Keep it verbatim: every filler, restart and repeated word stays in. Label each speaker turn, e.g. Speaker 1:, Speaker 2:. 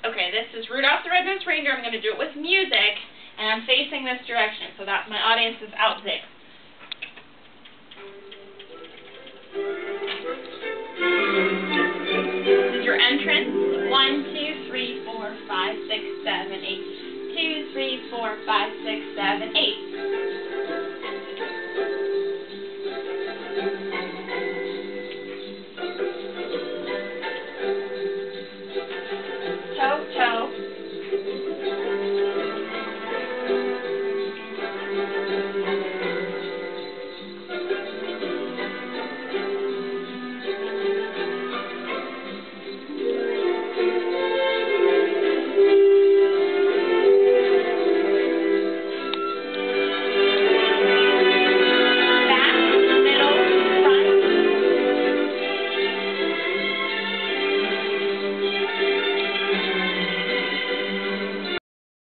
Speaker 1: Okay, this is Rudolph the Red-Nosed Reindeer. I'm going to do it with music, and I'm facing this direction so that my audience is out there. This is your entrance. One, two, three, four, five, six, seven, eight. Two, three, four, five, six, seven, eight.